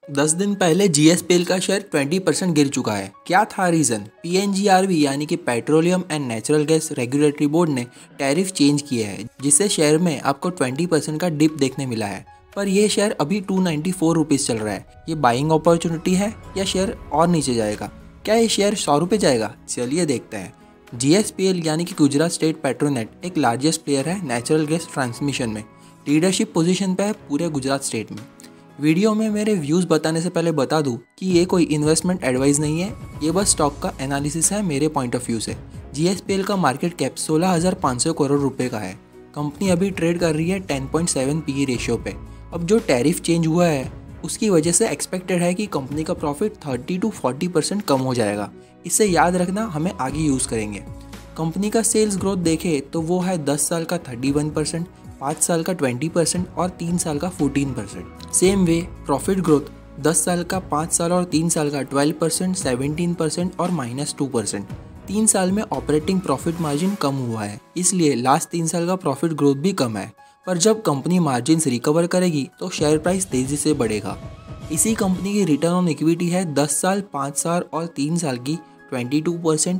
10 दिन पहले जीएसपीएल का शेयर 20% गिर चुका है। क्या था रीज़न? पीएनजीआरबी यानी कि petroleum and natural gas regulatory board ने टैरिफ चेंज किए हैं, जिससे शेयर में आपको 20% का डिप देखने मिला है। पर यह शेयर अभी 294 रुपीज़ चल रहा है। ये बाइंग अपॉर्चुनिटी है या शेयर और नीचे जाएगा? क्या ये शेयर 100 रुपये जाएगा? चलिए देखते हैं। जीएसपीएल यानी कि गुजरात स्टेट पेट्रोनेट एक लार्जेस्ट प्लेयर है नेचुरल गैस ट्रांसमिशन में। लीडरशिप पोजीशन पे है पूरे गुजरात स्टेट में। वीडियो में मेरे व्यूज़ बताने से पहले बता दूं कि ये कोई इन्वेस्टमेंट एडवाइस नहीं है, ये बस स्टॉक का एनालिसिस है मेरे पॉइंट ऑफ व्यू से। जीएसपीएल का मार्केट कैप 16,500 करोड़ रुपए का है। कंपनी अभी ट्रेड कर रही है 10.7 पीई रेशियो पे। अब जो टैरिफ चेंज हुआ है उसकी वजह से एक्सपेक्टेड है कि कंपनी का प्रॉफिट 30 to 40% कम हो जाएगा। इससे याद रखना, हमें आगे यूज़ करेंगे। कंपनी का सेल्स ग्रोथ देखे तो वो है 10 साल का 31%, 5 साल का 20% और 3 साल का 14%। सेम वे प्रॉफिट ग्रोथ 10 साल का, 5 साल और 3 साल का 12%, 17% और -2%। 3 साल में ऑपरेटिंग प्रॉफिट मार्जिन कम हुआ है, इसलिए लास्ट 3 साल का प्रॉफिट ग्रोथ भी कम है। पर जब कंपनी मार्जिन रिकवर करेगी तो शेयर प्राइस तेज़ी से बढ़ेगा। इसी कंपनी की रिटर्न ऑन इक्विटी है 10 साल, 5 साल और 3 साल की 22%,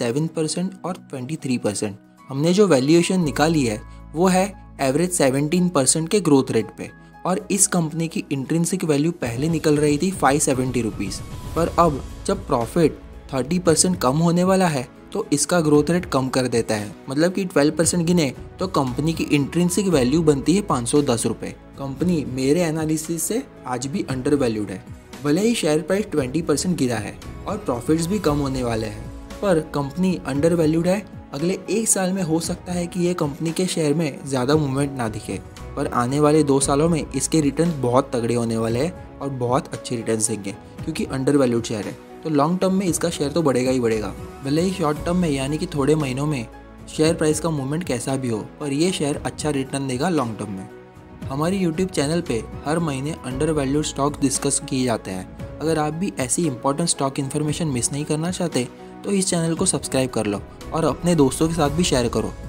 27% और 23%। हमने जो वैल्यूएशन निकाली है वो है एवरेज 17% के ग्रोथ रेट पे, और इस कंपनी की इंट्रिंसिक वैल्यू पहले निकल रही थी 570 रुपीज़। पर अब जब प्रॉफिट 30% कम होने वाला है तो इसका ग्रोथ रेट कम कर देता है, मतलब कि 12% गिने तो कंपनी की इंट्रिंसिक वैल्यू बनती है 510 रुपये। कंपनी मेरे एनालिसिस से आज भी अंडर वैल्यूड है। भले ही शेयर प्राइस 20% गिरा है और प्रॉफिट्स भी कम होने वाले हैं, पर कंपनी अंडर वैल्यूड है। अगले 1 साल में हो सकता है कि ये कंपनी के शेयर में ज़्यादा मूवमेंट ना दिखे, पर आने वाले 2 सालों में इसके रिटर्न बहुत तगड़े होने वाले हैं और बहुत अच्छे रिटर्न देंगे, क्योंकि अंडर वैल्यूड शेयर है। तो लॉन्ग टर्म में इसका शेयर तो बढ़ेगा ही बढ़ेगा। भले ही शॉर्ट टर्म में यानी कि थोड़े महीनों में शेयर प्राइस का मूवमेंट कैसा भी हो, पर ये शेयर अच्छा रिटर्न देगा लॉन्ग टर्म में। हमारी यूट्यूब चैनल पे हर महीने अंडर वैल्यूड स्टॉक डिस्कस किए जाते हैं। अगर आप भी ऐसी इंपॉर्टेंट स्टॉक इन्फॉर्मेशन मिस नहीं करना चाहते तो इस चैनल को सब्सक्राइब कर लो और अपने दोस्तों के साथ भी शेयर करो।